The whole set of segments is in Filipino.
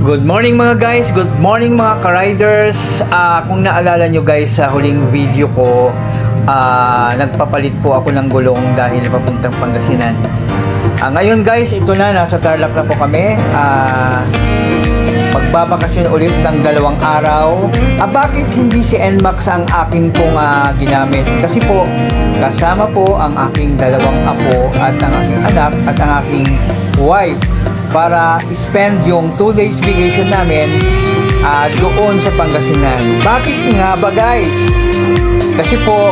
Good morning mga guys, good morning mga ka-riders. Kung naalala nyo guys sa huling video ko, nagpapalit po ako ng gulong dahil papuntang Pangasinan. Ngayon guys, ito na, nasa Tarlac na po kami. Magbabakasyon ulit ng 2 araw. Bakit hindi si NMAX ang aking pong ginamit? Kasi po, kasama po ang aking 2 apo at ang aking anak at ang aking wife para spend yung 2 days vacation namin doon sa Pangasinan. Bakit nga ba guys? Kasi po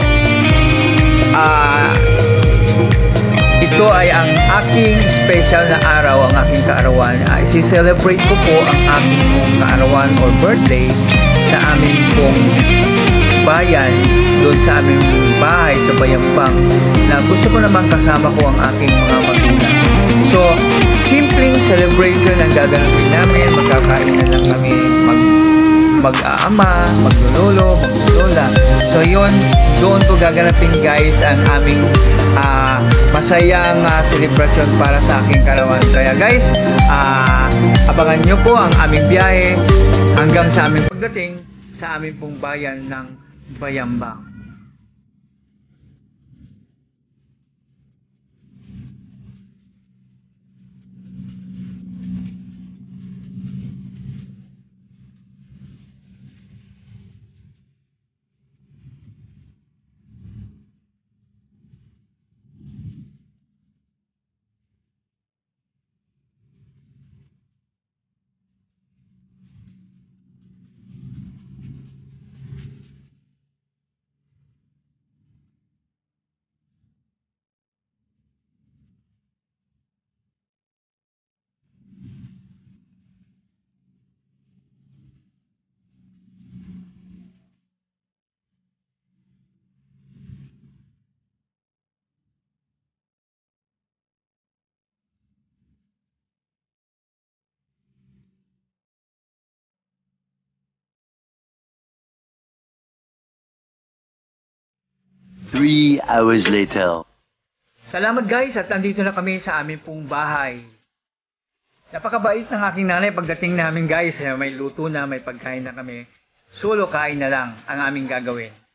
ito ay ang aking special na araw, ang aking kaarawan. I-celebrate ko po ang aking kaarawan or birthday sa aming pong bayan, doon sa aming bahay sa Bayambang, na gusto ko naman kasama ko ang aking mga magulang. So, simpleng celebration ang gaganapin namin. Magkakain na lang kami, mag-aama, maglulolo, maglulola. So, yun, doon ko gaganapin guys ang aming masayang celebration para sa aking karawan. Kaya guys, abangan nyo po ang aming biyahe hanggang sa aming pagdating sa aming pong bayan ng Bayambang. Three hours later. Salamat guys, at andito na kami sa aming pong bahay. Napakabait ng aking nanay pagdating namin guys. May luto na, may pagkain na kami. Solo kain na lang ang aming gagawin.